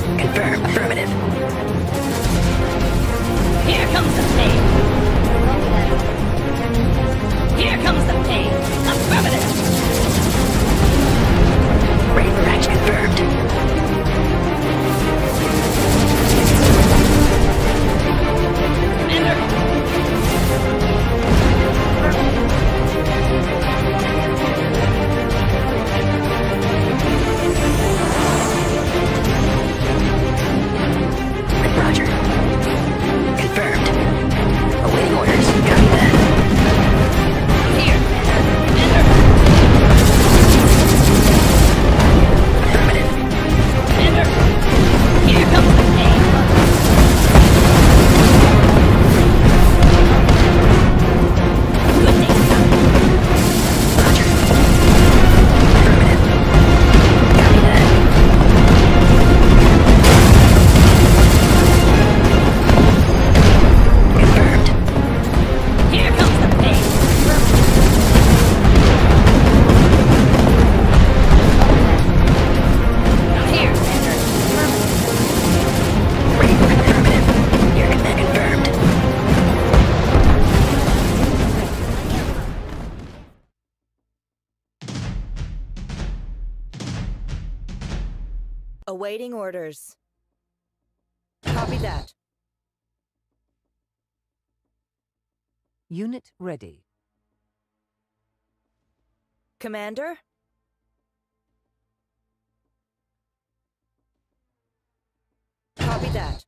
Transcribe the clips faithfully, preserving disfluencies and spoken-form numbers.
Confirm. Affirmative. Here comes the pain. Here comes the pain. Affirmative. Ready for action. Confirmed. Commander. Roger. Confirmed. Awaiting orders. Copy that. Here. Commander. Affirmative. Commander. Here comes the pain. Good day, sir. Roger. Affirmative. Copy that. Confirmed. Here comes the pain. Here, Commander. Ready for affirmative. Your command confirmed. Awaiting orders. Copy that. Unit ready. Commander? Copy that.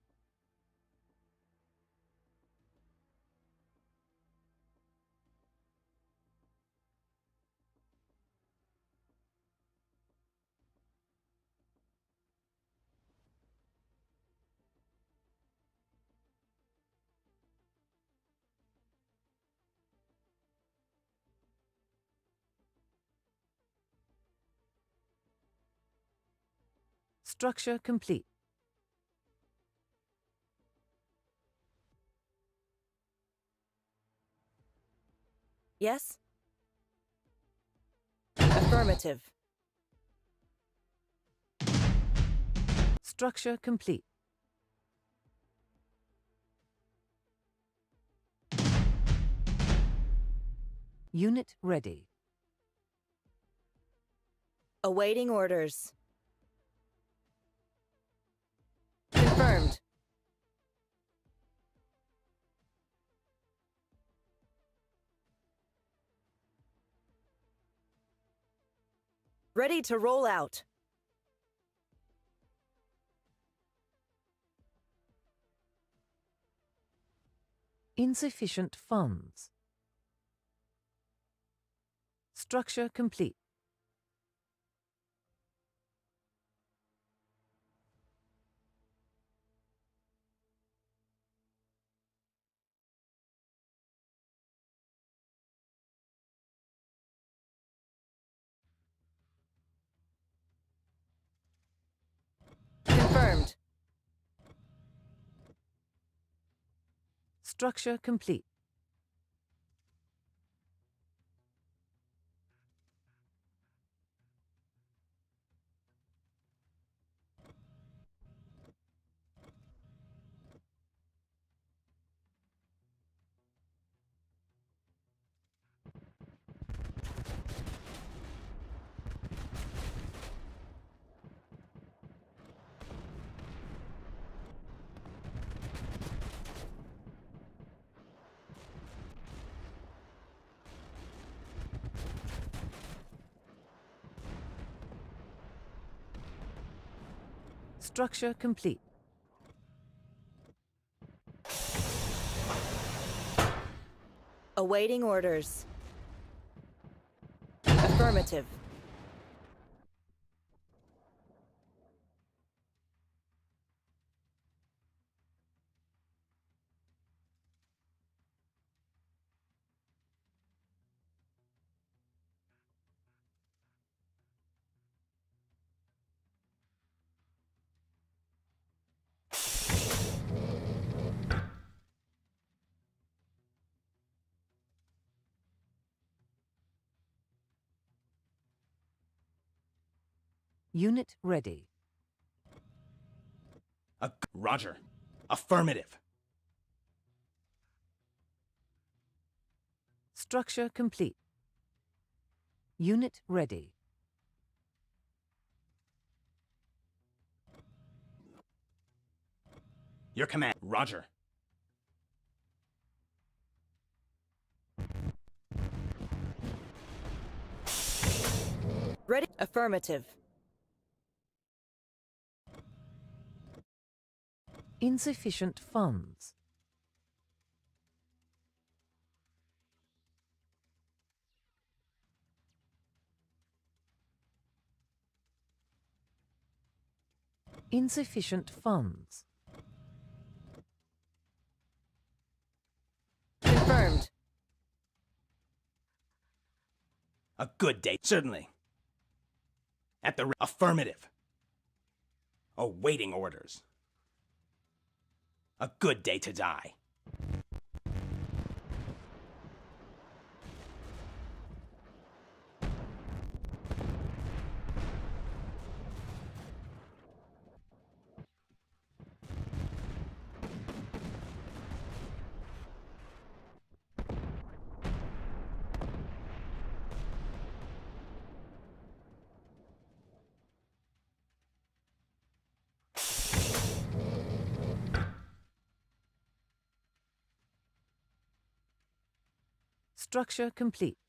Structure complete. Yes? Affirmative. Structure complete. Unit ready. Awaiting orders. Confirmed. Ready to roll out. Insufficient funds. Structure complete. Confirmed. Structure complete. Structure complete. Awaiting orders. Affirmative. Unit ready. Roger. Affirmative. Structure complete. Unit ready. Your command. Roger. Ready? Affirmative. Insufficient funds. Insufficient funds. Confirmed. A good day. Certainly. At the... Affirmative. Awaiting orders. A good day to die. Structure complete.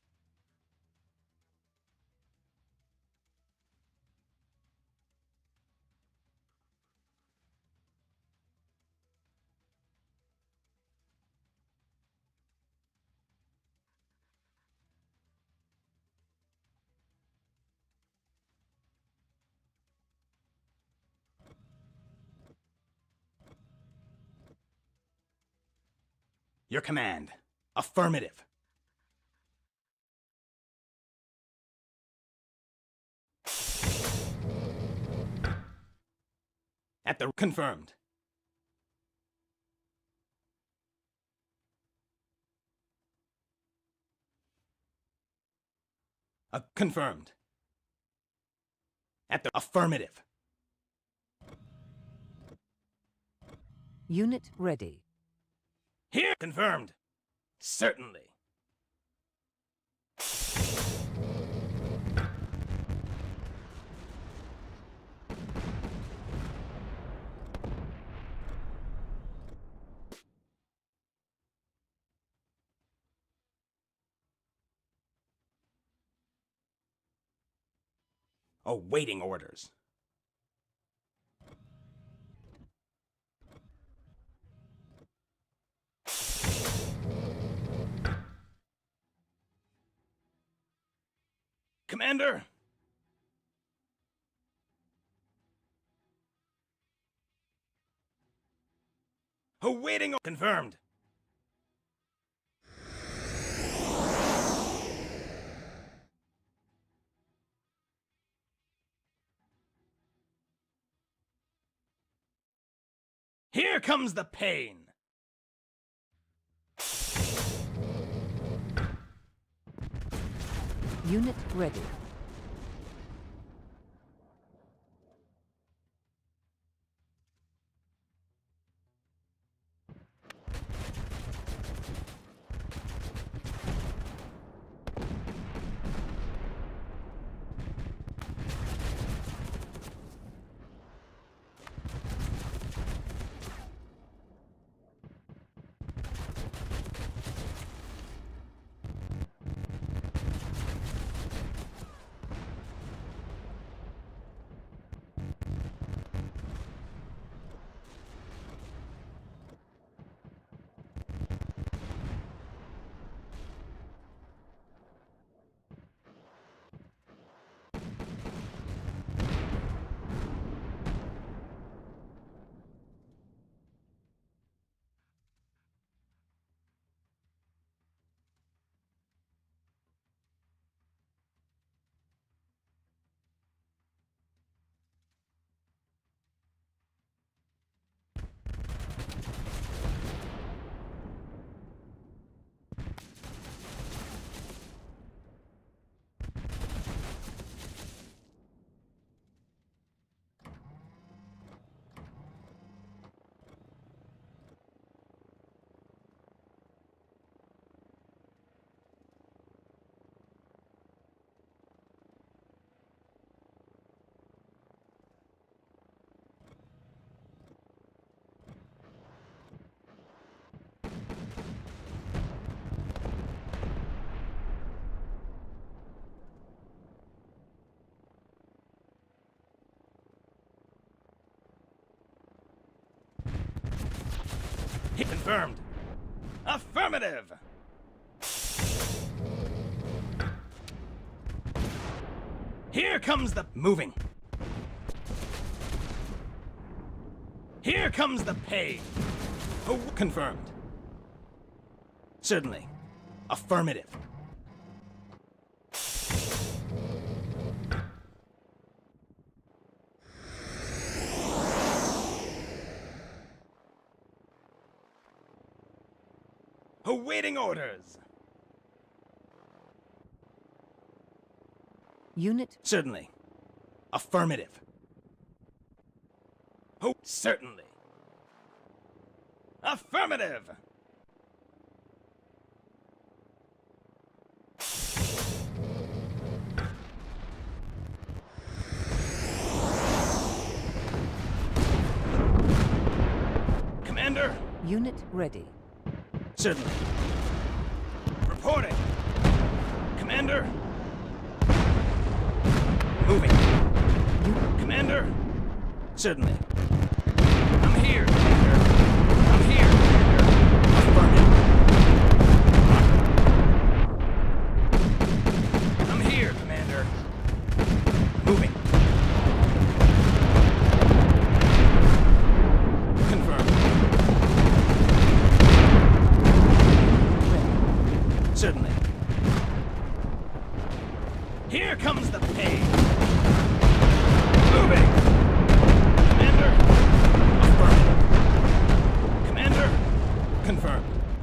Your command. Affirmative. At the... Confirmed. Uh, confirmed. At the... Affirmative. Unit ready. Here! Confirmed. Certainly. Awaiting orders. Commander! Awaiting... Confirmed. Here comes the pain! Unit ready. Confirmed. Affirmative. Here comes the moving. Here comes the pain. Oh, confirmed. Certainly. Affirmative. Awaiting orders. Unit Certainly. Affirmative. Oh, certainly. Affirmative. Commander, Unit ready. certainly. Reporting. Commander. Moving. U- Commander? Certainly. I'm here, Commander. I'm here, Commander. Affirmative. I'm here, Commander. Moving. Confirmed. Certainly. Here comes the pain. Moving! Commander! Affirmative. Commander? Confirmed.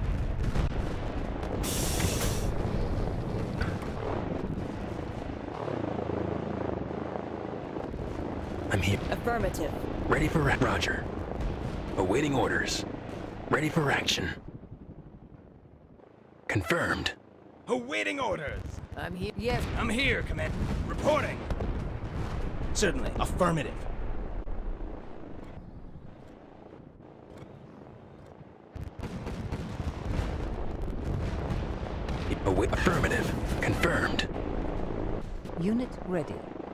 I'm here. Affirmative. Ready for ra- Roger. Awaiting orders. Ready for action. Confirmed. Awaiting orders. I'm here. Yes. I'm here, Command. Reporting. Certainly. Affirmative. Await. Affirmative. Confirmed. Unit ready.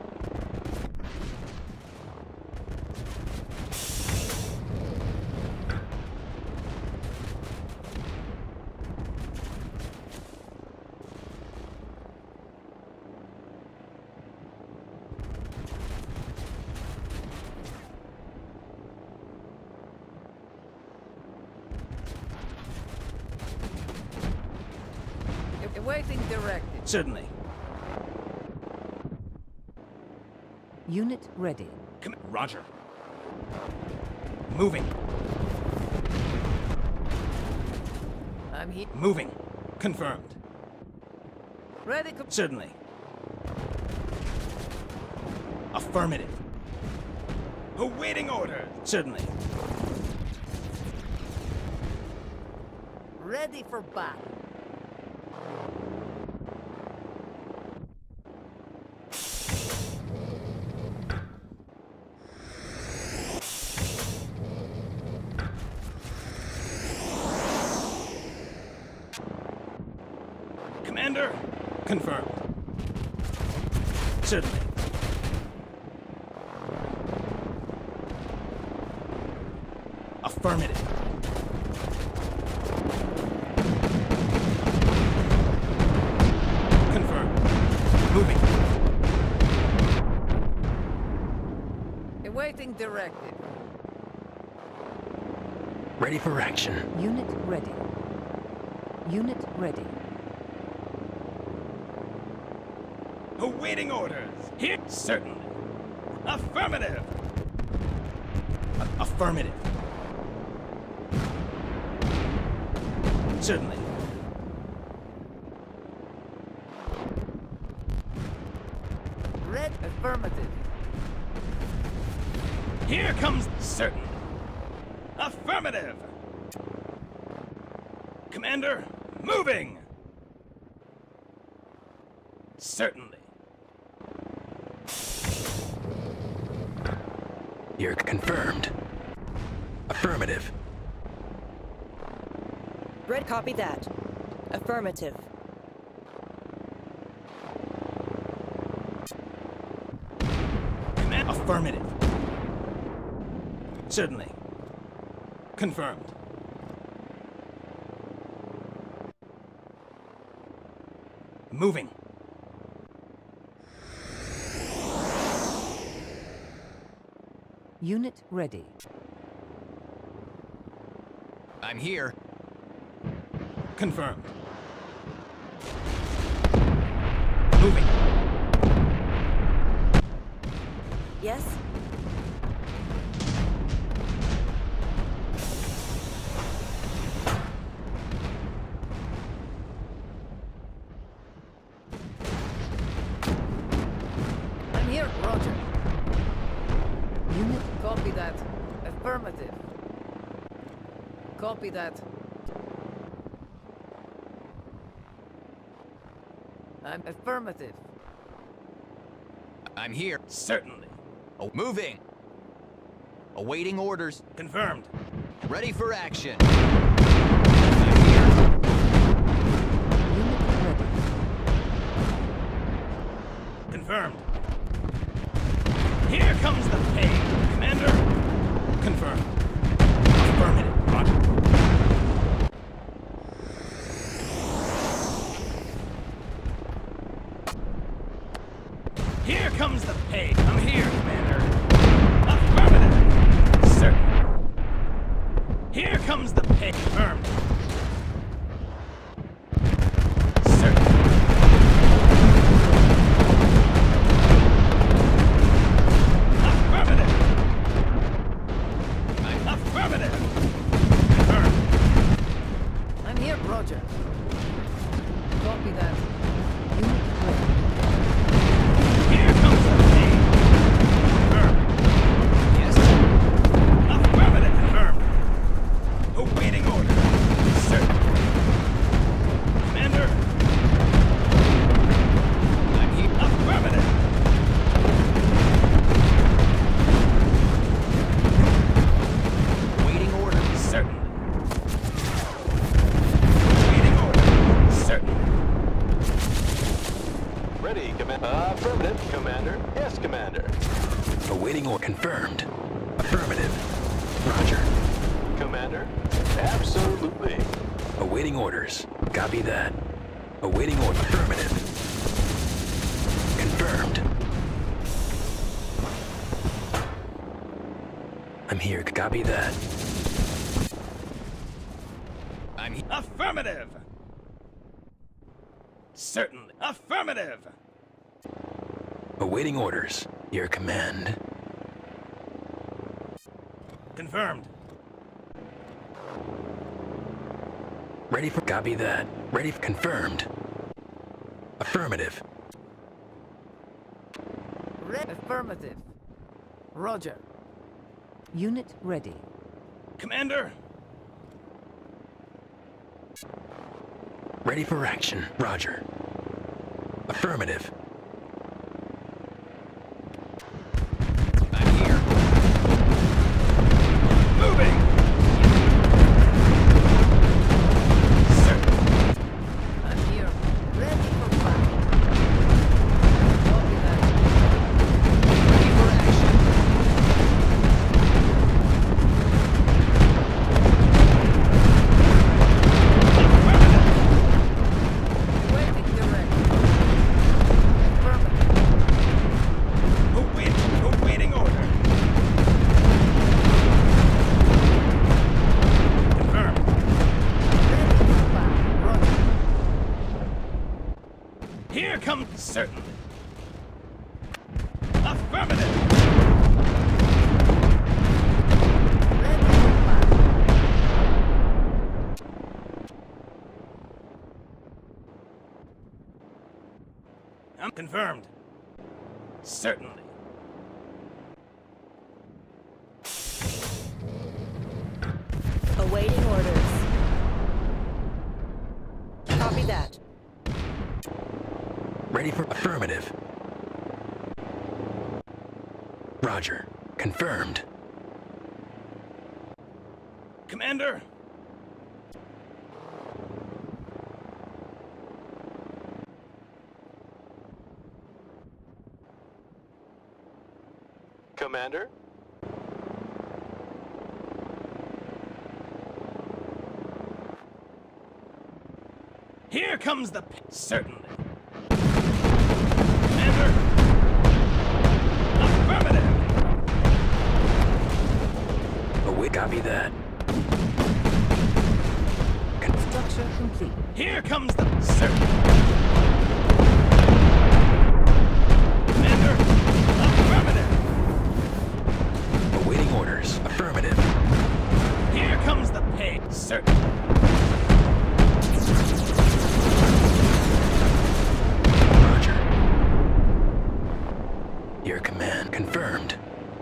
Awaiting directive. Certainly. Unit ready. Com- Roger. Moving. I'm here. Moving. Confirmed. Ready. Com- Certainly. Affirmative. Awaiting orders. Certainly. Ready for battle. Commander, confirmed. Certainly. Affirmative. Confirmed. Moving. Awaiting directive. Ready for action. Unit ready. Unit ready. Awaiting orders. Here, certainly. Affirmative. A- affirmative. Certainly. Red affirmative. Here comes certain. Affirmative. Commander, moving. Certainly. You're confirmed. Affirmative. Red copy that. Affirmative. Command affirmative. Certainly. Confirmed. Moving. Unit ready. I'm here. Confirmed. Moving. Yes? I'm here, Roger. Unit Copy that. Affirmative. Copy that. I'm affirmative. I'm here. Certainly. Oh, moving. Awaiting orders. Confirmed. Ready for action. I'm here. unit ready. Confirmed. Here comes the pain, Commander. Confirmed. Affirmative. Roger. Here comes the pain. I'm here, Commander. Affirmative. Certain. Here comes the pain. Confirmed. Certain. Affirmative. I'm Affirmative. Confirmed. I'm here, Roger. Copy that. Unit ready. Here comes the pain. Confirmed. yes. Affirmative. Confirmed. Awaiting order. Certain. Commander. I'm here. Affirmative. Waiting orders. Certain. Awaiting order. Certain. Ready, Commander. Uh, affirmative, Commander. Yes, Commander. Awaiting or confirmed. Affirmative. Roger. Commander. Absolutely. Awaiting orders. Copy that. Awaiting order. Affirmative. Confirmed. I'm here. Copy that. I'm here. Affirmative. Certainly. Affirmative. Awaiting orders. Your command. Confirmed. Ready for copy that. Ready for confirmed. Affirmative. Re- affirmative. Roger. Unit ready. Commander. Ready for action. Roger. Affirmative. I'm here. Moving. Certain. I'm here. Ready for battle. Copy that. Ready for action. Affirmative. Waiting direct. Affirmative. Awaiting. Awaiting order. Confirmed. Ready for battle. Roger. Here comes certainly. Affirmative. Ready for battle. I'm confirmed. Certainly. Awaiting orders. Copy that. Ready for affirmative. Roger. Confirmed. Commander. Commander. Here comes the p- certainly. Await. Copy that. Structure complete. Here comes the sir. Commander, affirmative. Awaiting orders. Affirmative. Here comes the pay, sir. Roger. Your command confirmed.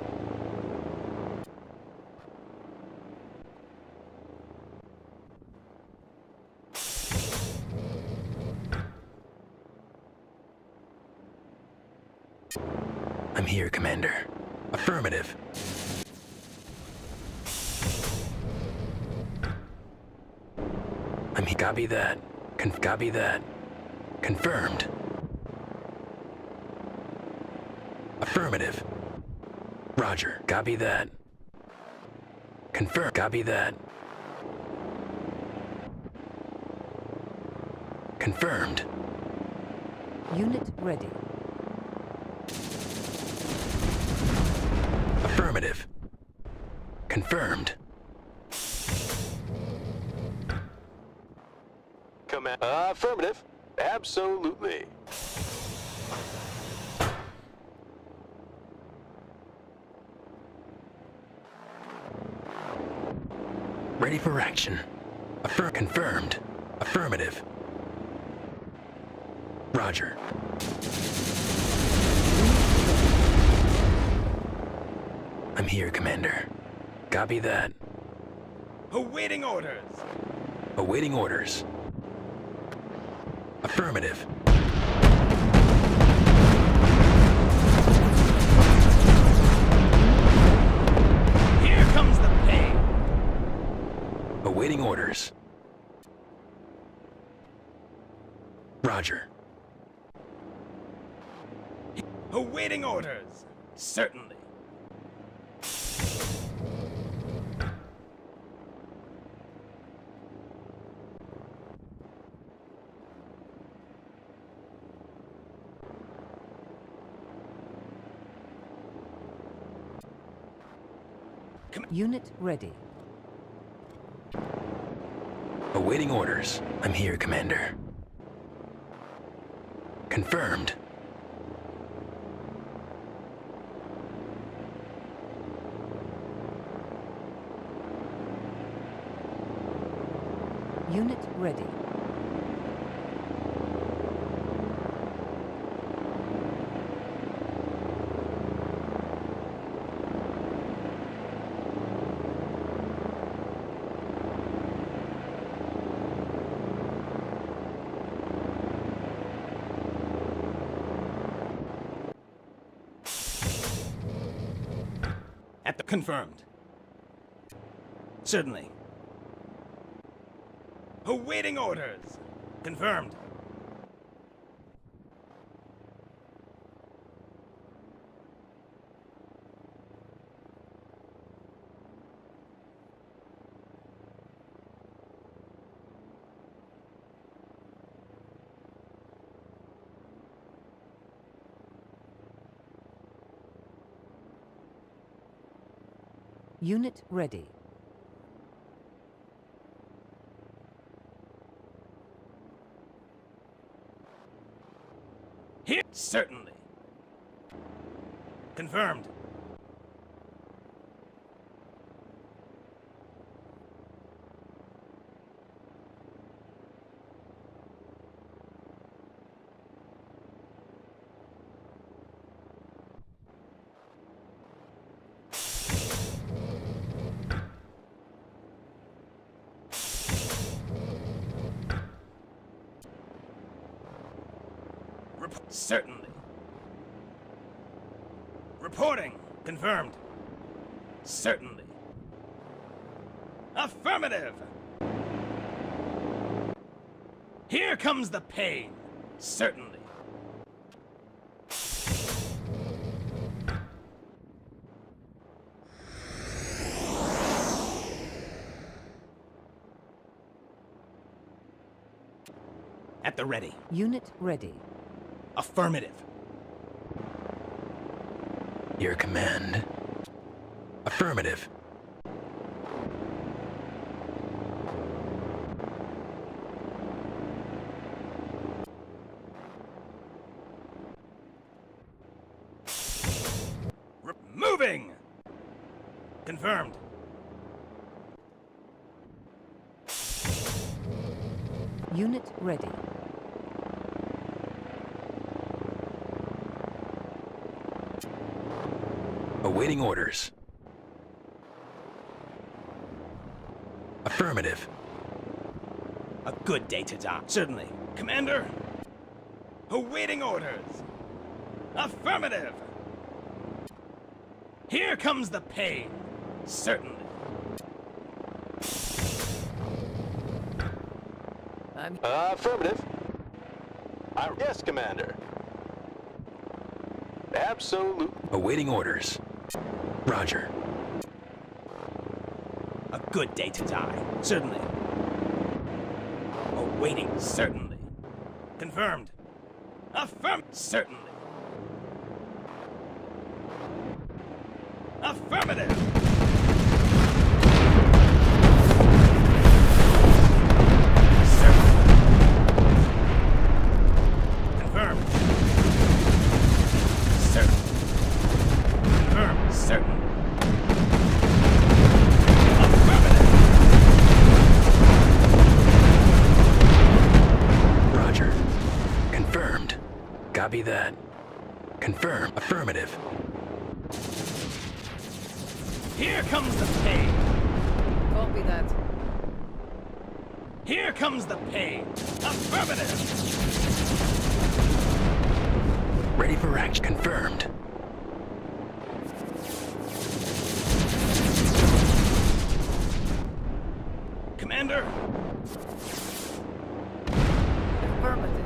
I'm here, Commander. Affirmative. I'm here. Copy that. Con copy that. Confirmed. Affirmative. Roger. Copy that. Confirm. Copy that. Confirmed. Unit ready. Affirmative. Confirmed. Command. Uh, affirmative. Absolutely. Ready for action. Affirm. Confirmed. Affirmative. Roger. I'm here, Commander. Copy that. Awaiting orders. Awaiting orders. Affirmative. Here comes the pay. Awaiting orders. Roger. Awaiting orders. Certainly. Unit ready. Awaiting orders. I'm here, Commander. Confirmed. Unit ready. At the confirmed. Certainly. Awaiting orders. Confirmed. Unit ready. Here, certainly. Confirmed. Rep- certainly. Reporting. Confirmed. Certainly. Affirmative. Here comes the pain. Certainly. At the ready. Unit ready. Affirmative. Your command. Affirmative. Confirmed. Unit ready. Awaiting orders. Affirmative. A good day to die. Certainly. Commander? Awaiting orders. Affirmative. Here comes the pain. Certainly. I'm Uh, affirmative. I, yes, Commander. Absolute. Awaiting orders. Roger. A good day to die. Certainly. Awaiting. Certainly. Confirmed. Affirm. Certainly. Affirmative. Certainly. Confirmed. Certainly. Confirmed. Certainly. Affirmative. Roger. Confirmed. Copy that. Confirm. Affirmative. Here comes the pain. Copy that. Here comes the pain. Affirmative. Ready for action. Confirmed. Commander? Affirmative.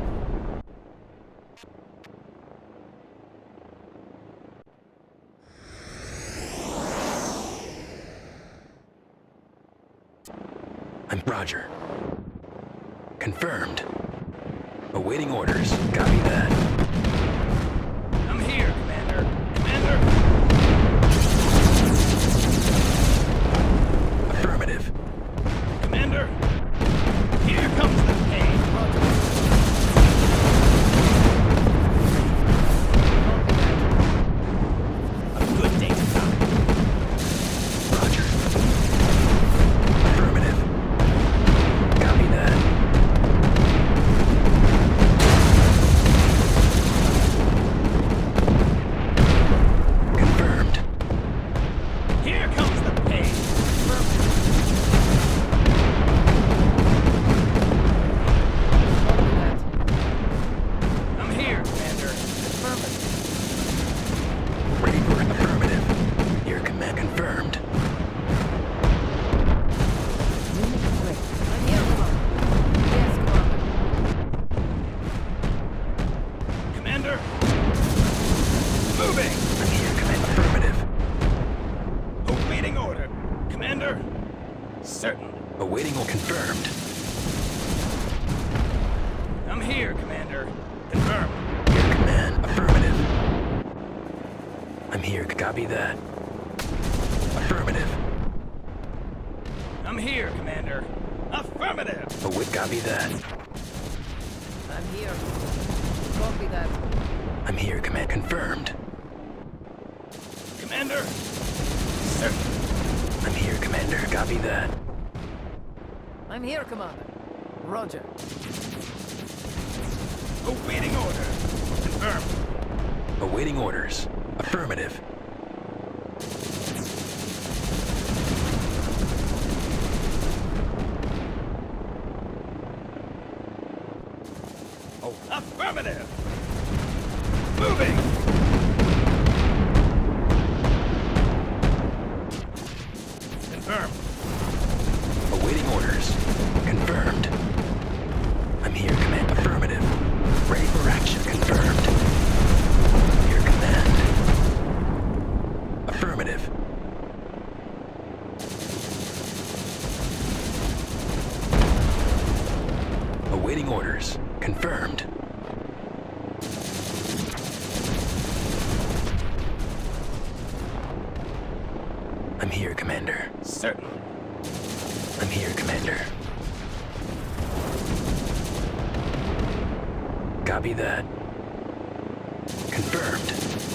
I'm Roger. Confirmed. Awaiting orders. Copy that. I'm here, Commander. Commander? Affirmative. Commander? Here comes the pain. A good day to die. Roger. Affirmative. Copy that. Confirmed. Here comes the pain. Copy that. I'm here, Commander. Ready for affirmative. Your command confirmed. Unit ready. I'm here, Commander. Yes, Commander. Commander? Moving! I'm here, command. Affirmative. Awaiting order. Commander? Certainly. Awaiting or confirmed. I'm here, Commander. Confirmed. Your command. Affirmative. I'm here. Copy that. Affirmative. I'm here, Commander. Affirmative. Await. Copy that. I'm here. Copy that. I'm here, command. Confirmed. Commander? Certainly. I'm here, Commander. Copy that. I'm here, Commander. Roger. Awaiting order. Confirmed. Awaiting orders. Affirmative. Oh, affirmative. Moving. Confirmed. Awaiting orders. Confirmed. I'm here, command. Affirmative. Ready for action. Confirmed. Your command. Affirmative. Awaiting orders. Confirmed. I'm here, Commander. Certainly. I'm here, Commander. Copy that. Confirmed.